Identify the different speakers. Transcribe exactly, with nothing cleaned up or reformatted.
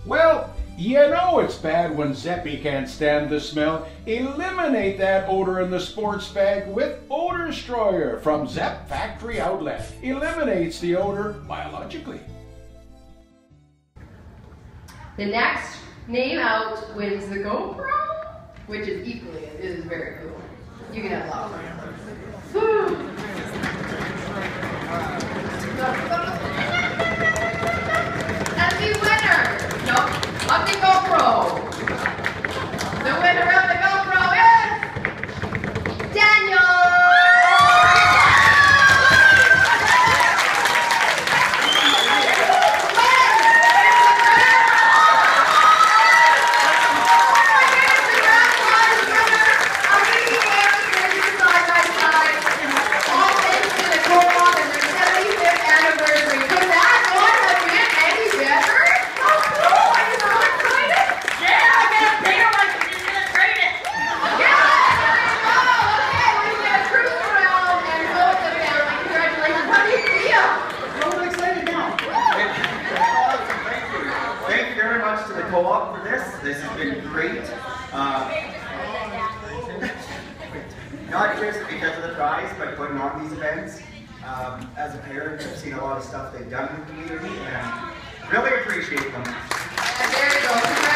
Speaker 1: Well, you know it's bad when Zeppy can't stand the smell. Eliminate that odor in the sports bag with Odor Destroyer from Zepp Factory Outlet. Eliminates the odor biologically.
Speaker 2: The next name out wins the GoPro, which is equally, it is very cool. You can have a lot of fun. And the winner, nope, of the GoPro. The winner of the GoPro is Daniel!
Speaker 3: Co-op for this. This has been great. Uh, not just because of the prize, but putting on these events. Um, as a parent, I've seen a lot of stuff they've done in the community and really appreciate them.
Speaker 2: And there you go.